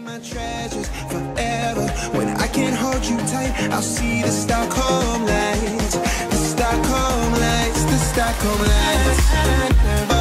my treasures forever. When I can't hold you tight, I'll see the Stockholm lights. The Stockholm lights, the Stockholm lights.